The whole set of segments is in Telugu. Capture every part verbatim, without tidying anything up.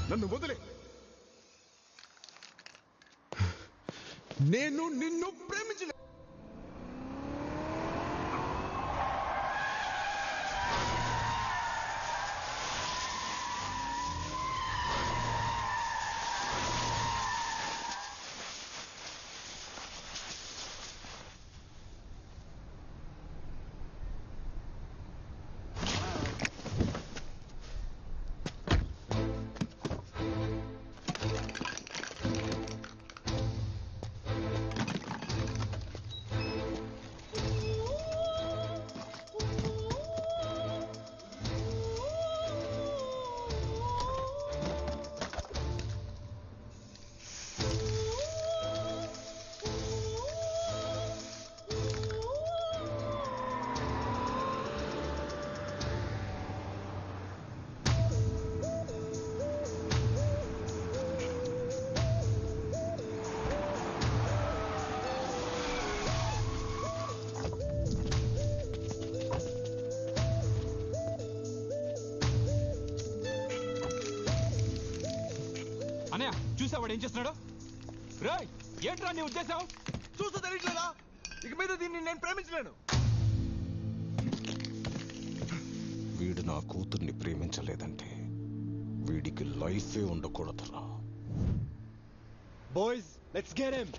నన్ను వదిలే. నేను నిన్ను ప్రేమించలే. అన్నయ్య చూసావాడు ఏం చేస్తున్నాడు? రాయ్ ఏంట్రా నీ ఉద్దేశం? చూస్తూ తెలియట్లేదా? ఇక మీద దీన్ని నేను ప్రేమించలేను. వీడు నా కూతుర్ని ప్రేమించలేదంటే వీడికి లైఫే ఉండకూడదురా. Boys let's get him.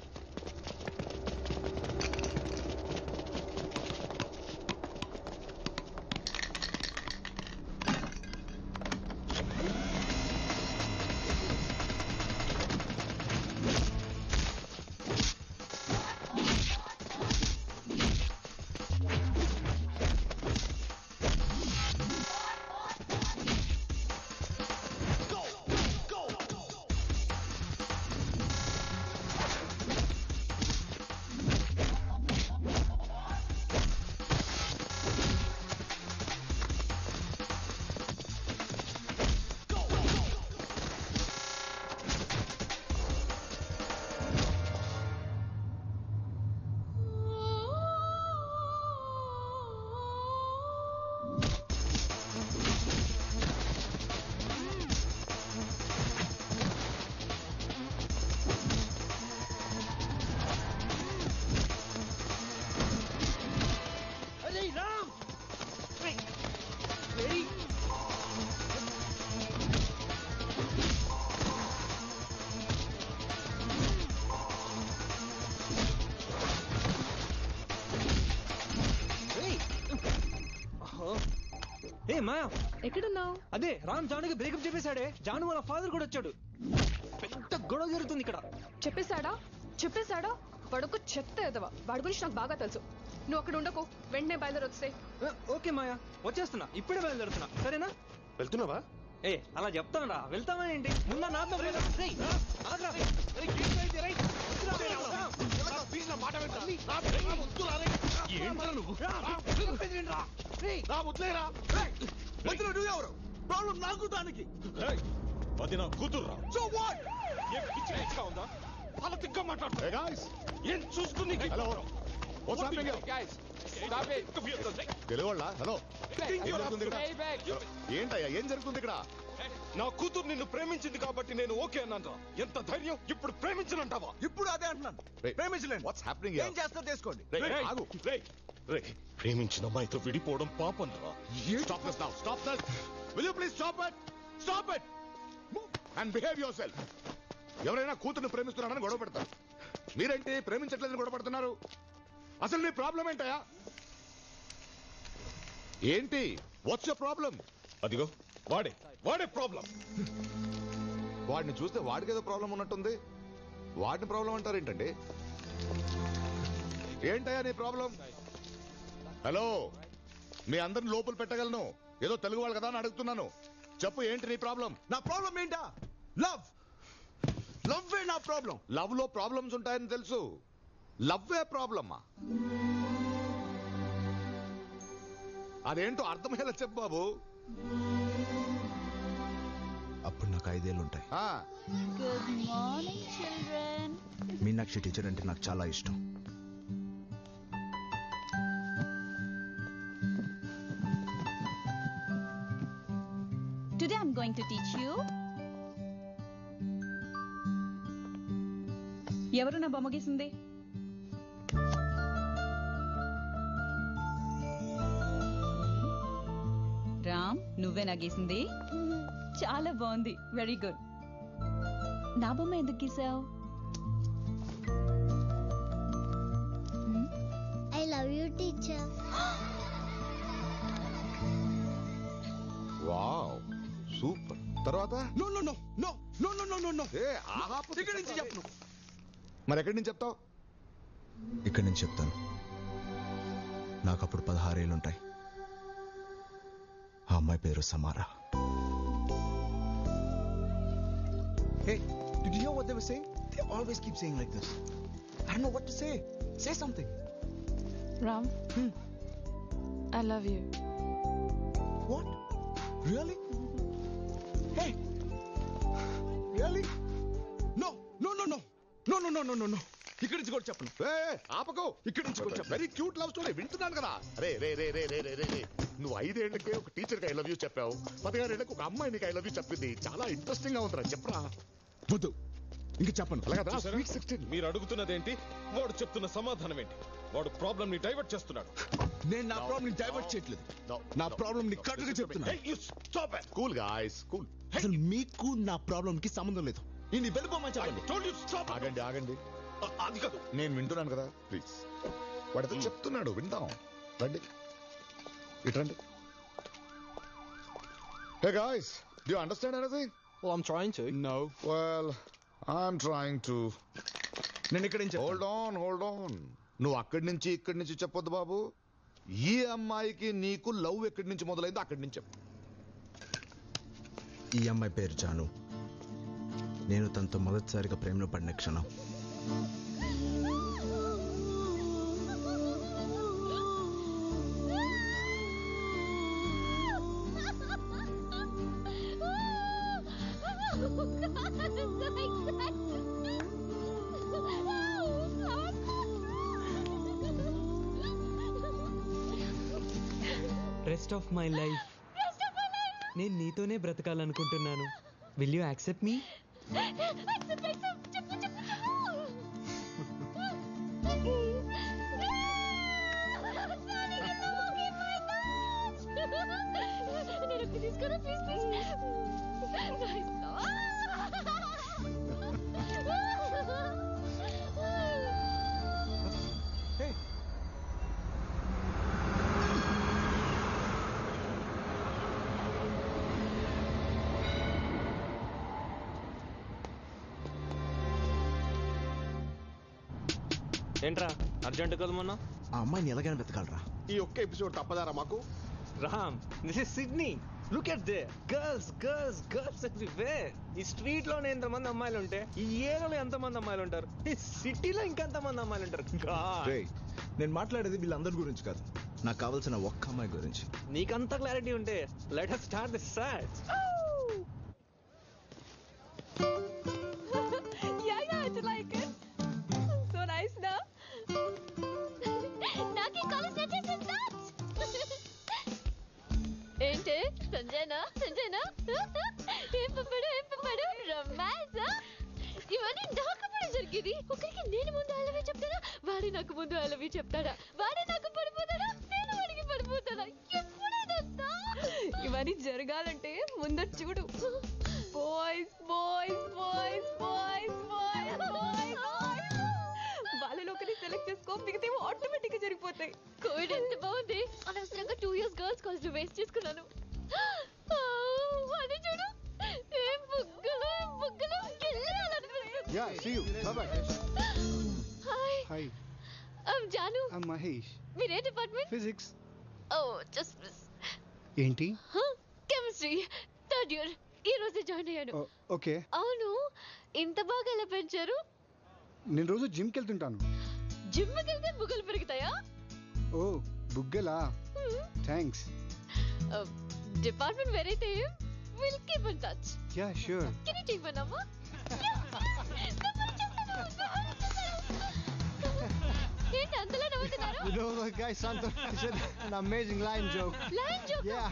ఏ మాయా ఎక్కడున్నావు? అదే రామ్ జానుకి బ్రేకప్ చెప్పేశాడే. జాను వాళ్ళ ఫాదర్ కూడా వచ్చాడు. పెద్ద గొడవ జరుగుతుంది ఇక్కడ. చెప్పేశాడా చెప్పేశాడా వాడొక చెత్త ఎదవా. వాడి గురించి నాకు బాగా తెలుసు. నువ్వు అక్కడ ఉండకు, వెంటనే బయలుదేరి వస్తే. ఓకే మాయా వచ్చేస్తున్నా, ఇప్పుడే బయలుదేరుతున్నా. సరేనా? వెళ్తున్నావా? ఏ అలా చెప్తానరా, వెళ్తావా ఏంటి? ముందా నాతో ప్రాబ్లం నాకు దానికి. అది నా కూతుర్రా. So what? ఏం పిచ్చి పిచ్చిగా ఉందా? అలా తిగ్గా మాట్లాడుతా. Hey guys, ఏం చూస్తుంది? hello. What's happening here? Guys, stop it. తెలుగోళ్ళ హలో. ఏంటయ్యా ఏం జరుగుతుంది ఇక్కడ? నా కూతురు నిన్ను ప్రేమించింది కాబట్టి నేను ఓకే అన్నాను. ఎంత ధైర్యం! ఇప్పుడు ప్రేమించనంటావా? ఇప్పుడు అదే అంటున్నాను, ప్రేమించలేను. What's happening? ఏం చేస్తా చేసుకోండి. ఆగు. ప్రేమించిన అమ్మాయితో విడిపోవడం పాపం రా. Stop this now, stop this. Will you please stop it? Stop it and behave yourself. ఎవరైనా కూతుర్ని ప్రేమిస్తున్నారని గొడవ పెడతారు, మీరేంటి ప్రేమించట్లేదని గొడవ పెడుతున్నారు? అసలు నీ ప్రాబ్లం ఏంటయా? ఏంటి? What's your problem? అదిగో వాడే వాడే ప్రాబ్లం. వాడిని చూస్తే వాడికి ఏదో ప్రాబ్లం ఉన్నట్టుంది. వాడిని ప్రాబ్లం అంటారేంటండి? ఏంటయ్యా నీ ప్రాబ్లం? హలో, మీ అందరిని లోపల పెట్టగలను, ఏదో తెలుగు వాళ్ళు కదా అని అడుగుతున్నాను. చెప్పు, ఏంటి నీ ప్రాబ్లం? నా ప్రాబ్లం ఏంటా? లవ్. లవ్ ఏ నా ప్రాబ్లం. లవ్ లో ప్రాబ్లమ్స్ ఉంటాయని తెలుసు. లవ్ ఏ ప్రాబ్లమ్మా? అదేంటో అర్థమయ్యేలా చెప్పు బాబు. అప్పుడు నాకు ఐదేళ్ళు ఉంటాయి. Good morning children. Meenakshi teacher అంటే నాకు చాలా ఇష్టం. Today I'm going to teach you ఎవరు నా బొమ్మ గీసింది? రామ్, నువ్వే నా గీసింది? చాలా బాగుంది, వెరీ గుడ్. నా బొమ్మ ఎందుకు గీసావు? I love you teacher. Wow super. తర్వాత no no no no no no no no no ఏ ఆహా ఇక్కడి నుంచి చెప్పను. మరి ఎక్కడి నుంచి చెప్తావు? ఇక్కడి నుంచి చెప్తాను. నాకు అప్పుడు పదహారేళ్ళు ఉంటాయి. ఆ అమ్మాయి పేరు Samara. Hey, did you hear what they were saying? They always keep saying like this. I don't know what to say. Say something. Ram, I love you. What? Really? Hey. Really? No, no, no, no. No, no, no, no, no, no. ఇక్కడి నుంచి కూడా చెప్పను. ఏ ఆపకు. ఇక్కడి నుంచి కూడా చెప్పను. వెరీ క్యూట్ లవ్ స్టోరీ వింటున్నాను కదా. రే రే రే రే రే రే రే రే నువ్వు ఐదేళ్లకే ఒక టీచర్కి ఐ లవ్ యూ చెప్పావు. పదిహారేళ్లకు ఒక అమ్మాయి నీకు ఐ లవ్ యూ చెప్పింది. చాలా ఇంట్రెస్టింగ్ గా ఉందిరా, చెప్పరా. వద్దు, ఇంక చెప్పను. అలాగా చూసారా? Sweet sixteen. మీరు అడుగుతున్నదేంటి, వాడు చెప్తున్న సమాధానం ఏంటి? వాడు ప్రాబ్లం ని డైవర్ట్ చేస్తున్నాడు. నేను నా ప్రాబ్లం డైవర్ట్ చేయట్లేదు. నా ప్రాబ్లం ని కట్టుగా చెప్తున్నా. Cool guys cool. అసలు మీకు నా ప్రాబ్లం కి సంబంధం లేదు. నేను వెళ్ళిపోమని చెప్పండి. ఆగండి ఆగండి, అది కాదు. నేను వింటున్నాను కదా, ప్లీజ్. వాడితో చెప్తున్నాడు, విందాం. రండి ఇటు రండి. Hey guys, do you understand anything? Well, I'm trying to. No. Well, I'm trying to. నేను ఇక్కడ నుంచి హోల్డ్ ఆన్ హోల్డ్ ఆన్. నువ్వు అక్కడి నుంచి ఇక్కడి నుంచి చెప్పొద్దు బాబు. ఈ అమ్మాయికి నీకు లవ్ ఎక్కడి నుంచి మొదలైందో అక్కడి నుంచి చెప్పు. ఈ అమ్మాయి పేరు జాను. నేను తనతో మొదటిసారిగా ప్రేమలో పడిన క్షణం రెస్ట్ ఆఫ్ మై లైఫ్ నేను నీతోనే బ్రతకాలనుకుంటున్నాను. Will you accept me? ఏంట్రా అర్జెంట్ కదా మొన్న? ఆ అమ్మాయిని ఎలాగైనా బ్రతకాలరా. ఈ ఒక్క ఎపిసోడ్ తప్పదారా మాకు? Ram, this is Sydney. Look at the girls girls girls everywhere. ఈ స్ట్రీట్ లోనే ఎంతమంది అమ్మాయిలు ఉంటే ఈ ఏరియాలో ఎంతమంది అమ్మాయిలు ఉంటారు? ఈ సిటీలో ఇంకెంతమంది అమ్మాయిలు ఉంటారు? God. రేయ్, నేను మాట్లాడేది వీళ్ళందరి గురించి కాదు, నాకు కావాల్సిన ఒక్క అమ్మాయి గురించి. నీకంత క్లారిటీ ఉంటే let us start this search. Yeah, yeah, I like it. So nice, no? నాకి కాలేజ్ వచ్చేసింది. ఏంటి సంజయనా సంజయనా ఏం పంపాడు ఏం పంపాడు రొమాన్స్ ఇవన్నీ నాకప్పుడు జరిగేది. ఒకరికి నేను ముందు ఐ లవ్ యూ చెప్తాడా, వాడే నాకు ముందు ఐ లవ్ యూ చెప్తాడా, వాడే నాకు పడిపోతాడా, నేను వాడికి పడిపోతాడా, ఎప్పుడైనా ఇవన్నీ జరగాలంటే ముందు చూడు. Boys boys boys boys boys boys వాళ్ళలో ఒకరిని సెలెక్ట్ చేసుకో, మిగతా ఆటోమేటిక్ గా జరిగిపోతాయి. కోవిడ్ ఎంత బాగుంది, అనవసరంగా టూ ఇయర్స్ గర్ల్స్ కాలేజ్ లో వేస్ట్ చేసుకున్నాను. అది చూడు, ఏం బుగ్గలు ఏం బుగ్గలు గిల్లాలనిపిస్తుంది. Yeah, see you. Bye-bye. Hi, Hi, I'm Janu. I'm Mahesh. మీరే department? Physics. Oh just miss. ఏంటి? కెమిస్ట్రీ థర్డ్ ఇయర్, ఈ రోజే జాయిన్ అయ్యాను. Oh, okay. అవును, ఇంత బాగా ఎలా పెంచారు? నేను రోజు జిమ్కి వెళ్తుంటాను. జిమ్ కి వెళ్తే బుగ్గలు పెరుగుతాయా? ఓ బుగ్గలా, థ్యాంక్స్. డిపార్ట్మెంట్ వేరైతే will keep in touch. Yeah sure. Can you take my number? ఏంటి అంతలా నవ్వుతున్నారు? You know the guy Santosh said an amazing line joke. Line joke? Yeah.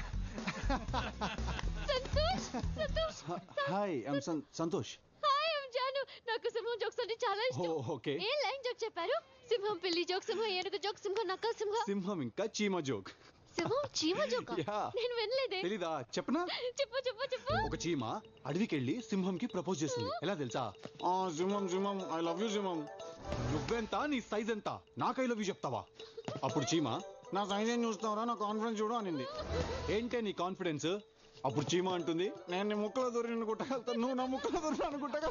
Santosh Santosh Hi, I'm San- Santosh. Hi, I'm Janu. నాకు సినిమా జోక్స్ అంటే చాలా ఇష్టం. ఓకే ఏ లైన్ జోక్ చెప్పారు? సింహం పిల్లి జోక్, సింహం ఏనుగు జోక్, సింహం నక్క సింహం. సింహం ఇంకా చీమ జోక్. సింహం చీమ జోక్. Yeah. నేను వినలేదే. తెలీదా? చెప్పనా? చెప్పు చెప్పు చెప్పు. ఒక చీమ అడవికెళ్ళి సింహంకి ప్రపోజ్ చేస్తుంది. ఎలా తెలుసా? ఆ సింహం సింహం ఐ లవ్ యూ సింహం. నువ్వెంత, నీ సైజ్ ఎంత, నాకు ఐ లవ్ యూ చెప్తావా? అప్పుడు చీమ నా సైజ్ ఏం చూస్తావరా, నా కాన్ఫిడెన్స్ చూడు అనింది. ఏంటే నీ కాన్ఫిడెన్స్? అప్పుడు చీమ అంటుంది, నేను నీ ముక్కలో దూరి అనుకుంటా, నువ్వు నా ముక్కలో దూరి అనుకుంటా.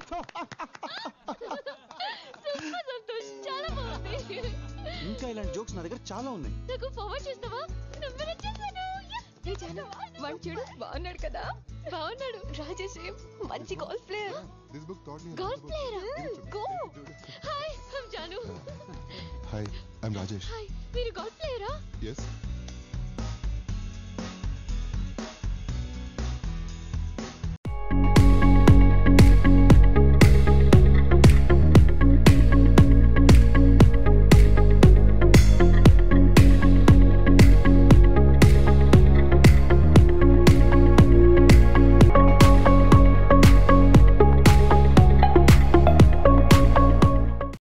సూపర్ సంతోష్, చాలా బాగుంది. ఇంకా ఇలాంటి జోక్స్ నా దగ్గర చాలా ఉన్నాయి. నాకు ఫార్వర్డ్ చేస్తావా? నంబర్ వచ్చేసాను. ఏ జాను, వాడు చూడు బాగున్నాడు కదా. బాగున్నాడు. రాజేష్ మంచి golf player. This book taught me. Golf player. Go. Hi, I'm Janu. Hi, I'm Rajesh. Hi, మీరు గోల్ఫ్ ప్లేయరా? Yes.